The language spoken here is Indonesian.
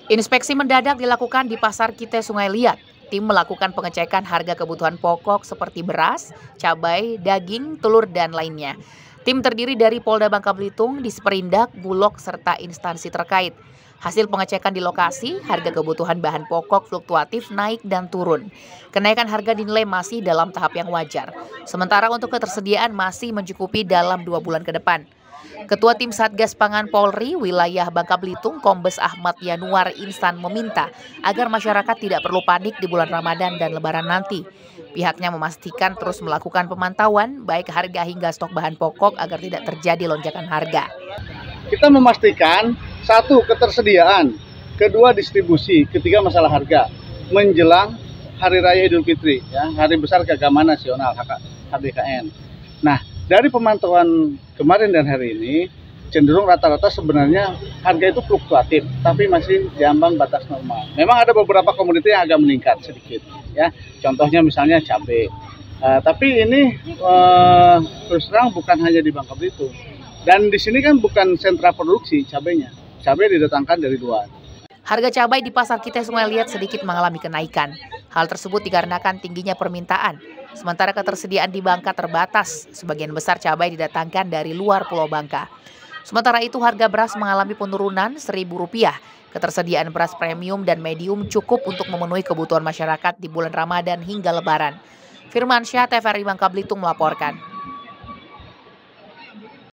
Inspeksi mendadak dilakukan di Pasar Kite Sungai Liat. Tim melakukan pengecekan harga kebutuhan pokok seperti beras, cabai, daging, telur, dan lainnya. Tim terdiri dari Polda Bangka Belitung, Disperindak, Bulog, serta instansi terkait. Hasil pengecekan di lokasi, harga kebutuhan bahan pokok fluktuatif naik dan turun. Kenaikan harga dinilai masih dalam tahap yang wajar. Sementara untuk ketersediaan masih mencukupi dalam 2 bulan ke depan. Ketua Tim Satgas Pangan Polri wilayah Bangka Belitung, Kombes Ahmad Yanuar Instan meminta agar masyarakat tidak perlu panik di bulan Ramadan dan Lebaran nanti. Pihaknya memastikan terus melakukan pemantauan baik harga hingga stok bahan pokok agar tidak terjadi lonjakan harga. Kita memastikan satu ketersediaan, kedua distribusi, ketiga masalah harga menjelang Hari Raya Idul Fitri, ya, Hari Besar Keagamaan Nasional (HBKN). Nah, dari pemantauan kemarin dan hari ini cenderung rata-rata sebenarnya harga itu fluktuatif, tapi masih di ambang batas normal. Memang ada beberapa komoditi yang agak meningkat sedikit, ya. Contohnya misalnya cabai. Tapi ini terus terang bukan hanya di Bangka Belitung. Dan di sini kan bukan sentra produksi cabainya. Cabai didatangkan dari luar. Harga cabai di Pasar Kite Sungai Liat sedikit mengalami kenaikan. Hal tersebut dikarenakan tingginya permintaan. Sementara ketersediaan di Bangka terbatas, sebagian besar cabai didatangkan dari luar Pulau Bangka. Sementara itu harga beras mengalami penurunan Rp1.000. Ketersediaan beras premium dan medium cukup untuk memenuhi kebutuhan masyarakat di bulan Ramadan hingga Lebaran. Firmansyah, TVRI Bangka Belitung melaporkan.